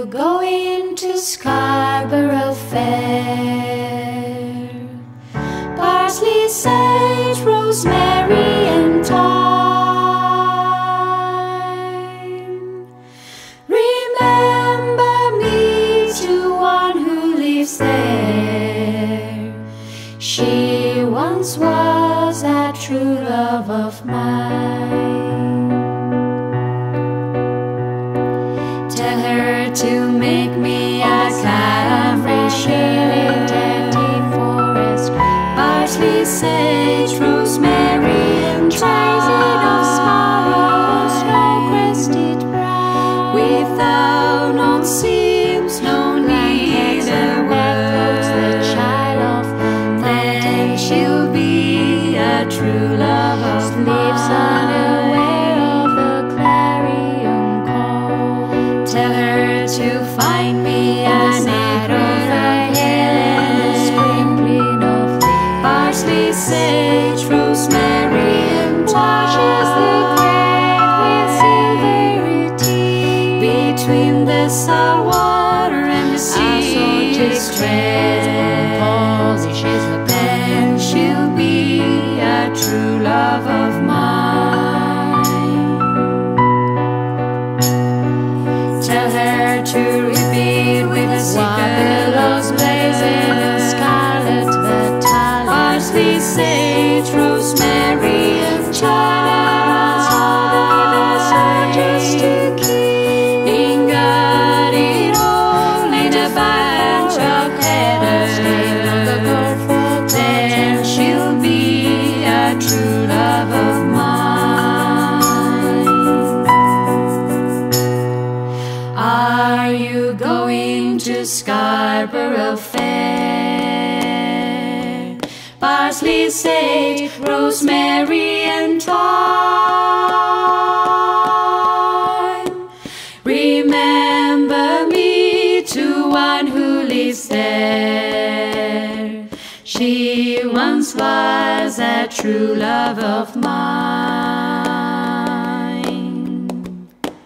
going to Scarborough Fair? Parsley, sage, rosemary and thyme. Remember me to one who lives there. She once was a true love of mine. Tell her to make me a camphor shade, forest, parsley, sage, rosemary and thyme of sparrow, snow-crested brow. Without no seams, no need a word, the child of then she'll be a true love of lives unaware of the clarion call. Tell her to find me an apron of hair, sprinkling of parsley, sage, rosemary and washes the grave with silvery tea. Between the salt water and the sea, just tread polishes the pen. She'll be a true love of mine. Tell her to repeat with the billows blazing and scarlet the talent, parsley, sage, rosemary and thyme, just to keep got it all in a bunch of headers. Then she'll be a true love of mine. Are you going to Scarborough Fair? Parsley, sage, rosemary and thyme. Remember me to one who lives there. She once was a true love of mine.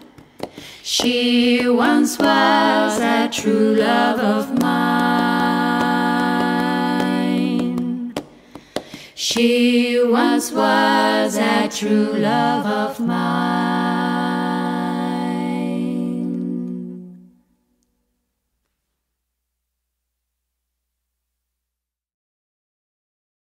She once was a true love of mine. She once was a true love of mine.